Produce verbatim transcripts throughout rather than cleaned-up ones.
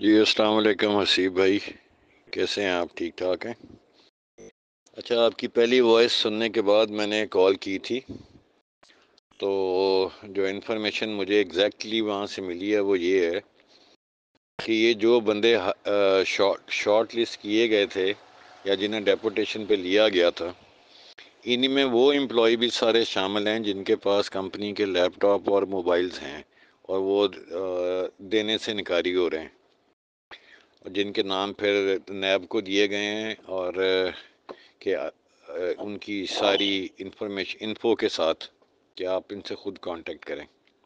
جی السلام علیکم حسیب بھائی، کیسے ہیں آپ؟ ٹھیک ٹھاک ہیں؟ اچھا، آپ کی پہلی وائس سننے کے بعد میں نے کال کی تھی، تو جو انفارمیشن مجھے ایگزیکٹلی وہاں سے ملی ہے وہ یہ ہے کہ یہ جو بندے شارٹ لسٹ کیے گئے تھے یا جنہیں ڈیپوٹیشن پہ لیا گیا تھا، ان میں وہ امپلائی بھی سارے شامل ہیں جن کے پاس کمپنی کے لیپ ٹاپ اور موبائلز ہیں اور وہ دینے سے انکاری ہو رہے ہیں، جن کے نام پھر نیب کو دیے گئے ہیں اور کہ ان کی ساری انفارمیشن انفو کے ساتھ کہ آپ ان سے خود کانٹیکٹ کریں۔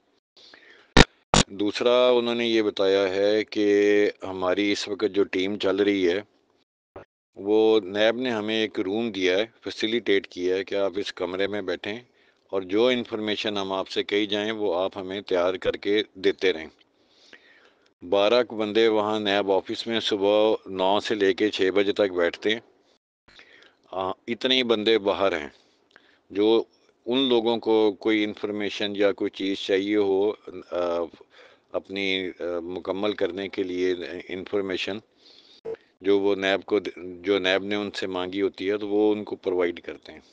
دوسرا انہوں نے یہ بتایا ہے کہ ہماری اس وقت جو ٹیم چل رہی ہے وہ نیب نے ہمیں ایک روم دیا ہے، فیسیلیٹیٹ کیا ہے کہ آپ اس کمرے میں بیٹھیں اور جو انفارمیشن ہم آپ سے کہی جائیں وہ آپ ہمیں تیار کر کے دیتے رہیں۔ بارہ بندے وہاں نیب آفس میں صبح نو سے لے کے چھ بجے تک بیٹھتے ہیں، اتنے ہی بندے باہر ہیں جو ان لوگوں کو کوئی انفارمیشن یا کوئی چیز چاہیے ہو اپنی مکمل کرنے کے لیے انفارمیشن جو وہ نیب کو جو نیب نے ان سے مانگی ہوتی ہے تو وہ ان کو پرووائڈ کرتے ہیں۔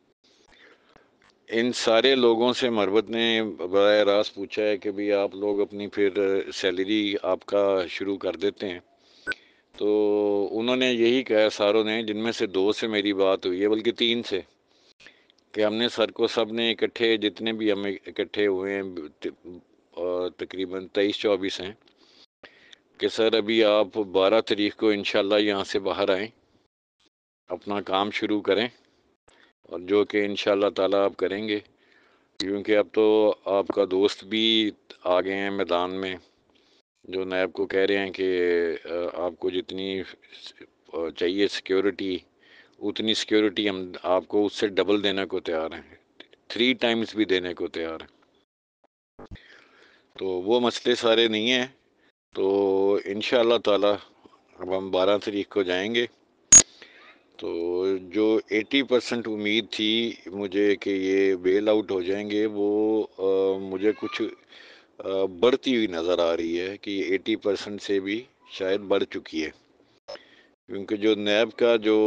ان سارے لوگوں سے مروت نے براہ راست پوچھا ہے کہ بھی آپ لوگ اپنی پھر سیلری آپ کا شروع کر دیتے ہیں، تو انہوں نے یہی کہا ساروں نے، جن میں سے دو سے میری بات ہوئی ہے بلکہ تین سے، کہ ہم نے سر کو سب نے اکٹھے جتنے بھی ہم اکٹھے ہوئے ہیں تقریباً تیئیس چوبیس ہیں کہ سر ابھی آپ بارہ تاریخ کو انشاءاللہ یہاں سے باہر آئیں، اپنا کام شروع کریں، اور جو کہ انشاءاللہ تعالیٰ آپ کریں گے، کیونکہ اب تو آپ کا دوست بھی آ گئے ہیں میدان میں جو نیب کو کہہ رہے ہیں کہ آپ کو جتنی چاہیے سیکیورٹی اتنی سیکیورٹی ہم آپ کو اس سے ڈبل دینے کو تیار ہیں، تھری ٹائمز بھی دینے کو تیار ہیں۔ تو وہ مسئلے سارے نہیں ہیں، تو انشاءاللہ تعالی اب ہم بارہ تاریخ کو جائیں گے، تو جو ایٹی پرسنٹ امید تھی مجھے کہ یہ بیل آؤٹ ہو جائیں گے وہ مجھے کچھ بڑھتی ہوئی نظر آ رہی ہے کہ یہ ایٹی پرسنٹ سے بھی شاید بڑھ چکی ہے، کیونکہ جو نیب کا جو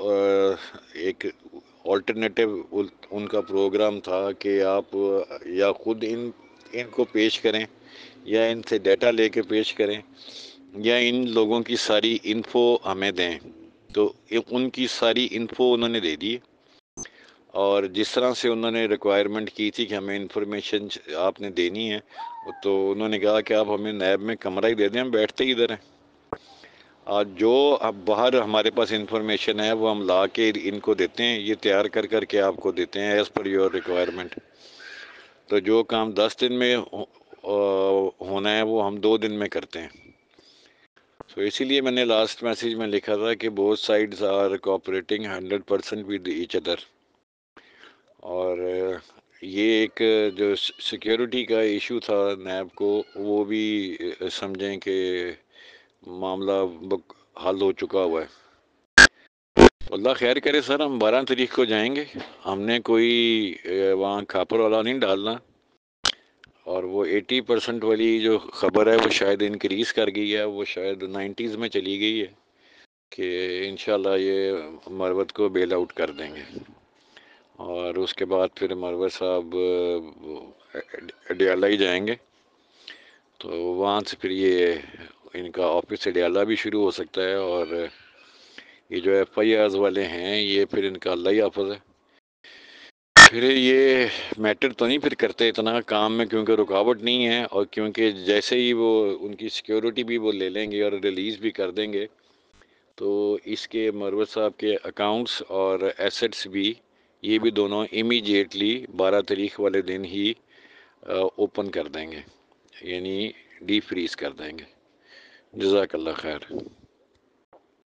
ایک آلٹرنیٹو ان کا پروگرام تھا کہ آپ یا خود ان ان کو پیش کریں یا ان سے ڈیٹا لے کے پیش کریں یا ان لوگوں کی ساری انفو ہمیں دیں، تو ان کی ساری انفو انہوں نے دے دی، اور جس طرح سے انہوں نے ریکوائرمنٹ کی تھی کہ ہمیں انفارمیشن آپ نے دینی ہے، تو انہوں نے کہا کہ آپ ہمیں نیب میں کمرہ ہی دے دیں، ہم بیٹھتے ہی ادھر ہیں، آج جو اب باہر ہمارے پاس انفارمیشن ہے وہ ہم لا کے ان کو دیتے ہیں، یہ تیار کر کر کے آپ کو دیتے ہیں ایز پر یور ریکوائرمنٹ، تو جو کام دس دن میں ہونا ہے وہ ہم دو دن میں کرتے ہیں۔ تو اسی لیے میں نے لاسٹ میسیج میں لکھا تھا کہ both sides are cooperating hundred percent with each other, اور یہ ایک جو سیکیورٹی کا ایشو تھا نیب کو وہ بھی سمجھیں کہ معاملہ حل ہو چکا ہوا ہے۔ اللہ خیر کرے سر، ہم بارہ تاریخ کو جائیں گے، ہم نے کوئی وہاں کھاپر والا نہیں ڈالنا، اور وہ ایٹی پرسنٹ والی جو خبر ہے وہ شاید انکریز کر گئی ہے، وہ شاید نائنٹیز میں چلی گئی ہے کہ انشاءاللہ یہ مروت کو بیل آؤٹ کر دیں گے، اور اس کے بعد پھر مروت صاحب اڈیالہ ہی جائیں گے، تو وہاں سے پھر یہ ان کا آفس اڈیالہ بھی شروع ہو سکتا ہے، اور یہ جو ایف آئی آرز والے ہیں یہ پھر ان کا اللہ ہی حافظ ہے، پھر یہ میٹر تو نہیں پھر کرتے اتنا کام میں، کیونکہ رکاوٹ نہیں ہے، اور کیونکہ جیسے ہی وہ ان کی سیکیورٹی بھی وہ لے لیں گے اور ریلیز بھی کر دیں گے، تو اس کے مروت صاحب کے اکاؤنٹس اور ایسٹس بھی یہ بھی دونوں امیجیٹلی بارہ تاریخ والے دن ہی اوپن کر دیں گے، یعنی ڈی فریز کر دیں گے۔ جزاک اللہ خیر۔